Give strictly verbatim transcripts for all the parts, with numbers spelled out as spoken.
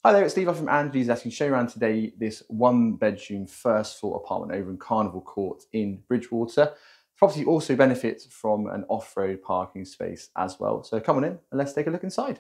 Hi there, it's Steve from Andrew's asking show you around today this one bedroom first floor apartment over in Carnival Court in Bridgwater. The property also benefits from an off-road parking space as well. So come on in and let's take a look inside.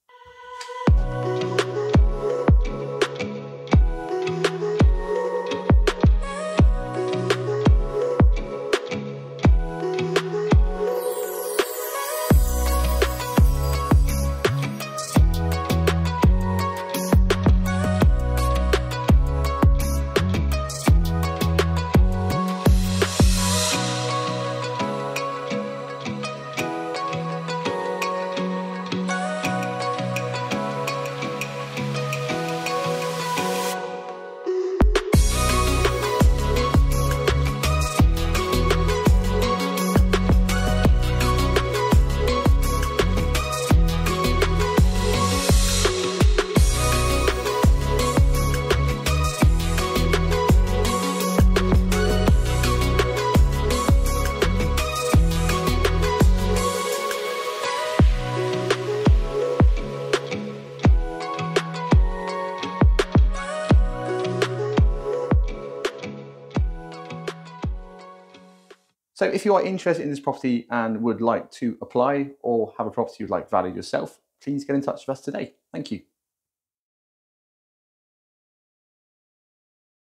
So if you are interested in this property and would like to apply or have a property you'd like valued yourself, please get in touch with us today. Thank you.